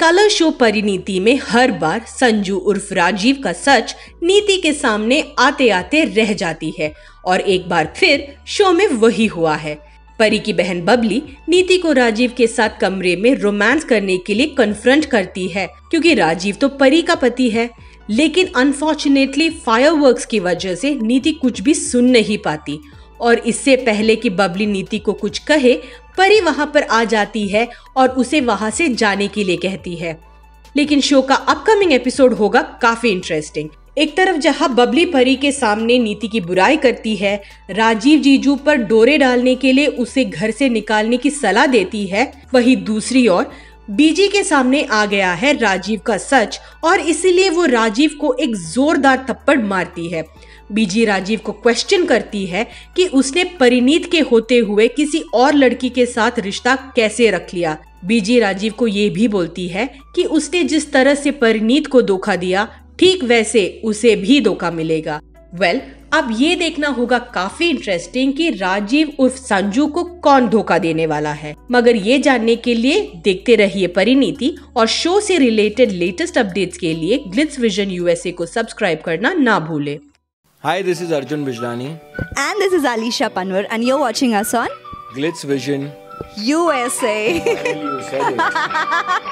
Colour show Parineeti में हर बार संजू उर्फ राजीव का सच नीति के सामने आते आते रह जाती है और एक बार फिर शो में वही हुआ है। परी की बहन बबली नीति को राजीव के साथ कमरे में रोमांस करने के लिए कन्फ्रंट करती है क्योंकि राजीव तो परी का पति है, लेकिन अनफॉर्चुनेटली फायरवर्क्स की वजह से नीति कुछ भी सुन नहीं पाती और इससे पहले कि बबली नीति को कुछ कहे, परी वहां पर आ जाती है और उसे वहां से जाने के लिए कहती है। लेकिन शो का अपकमिंग एपिसोड होगा काफी इंटरेस्टिंग। एक तरफ जहां बबली परी के सामने नीति की बुराई करती है, राजीव जीजू पर डोरे डालने के लिए उसे घर से निकालने की सलाह देती है, वहीं दूसरी ओर बीजी के सामने आ गया है राजीव का सच और इसीलिए वो राजीव को एक जोरदार थप्पड़ मारती है। बीजी राजीव को क्वेश्चन करती है कि उसने परिणीत के होते हुए किसी और लड़की के साथ रिश्ता कैसे रख लिया। बीजी राजीव को ये भी बोलती है कि उसने जिस तरह से परिणीत को धोखा दिया, ठीक वैसे उसे भी धोखा मिलेगा। अब ये देखना होगा काफी इंटरेस्टिंग कि राजीव उर्फ संजू को कौन धोखा देने वाला है। मगर ये जानने के लिए देखते रहिए परिणीति और शो से रिलेटेड लेटेस्ट अपडेट्स के लिए ग्लिट्स विजन यूएसए को सब्सक्राइब करना ना भूले। Hi, this is Arjun Bijlani. And this is Alisha Panwar and you're watching us on Glitz Vision USA. You said it.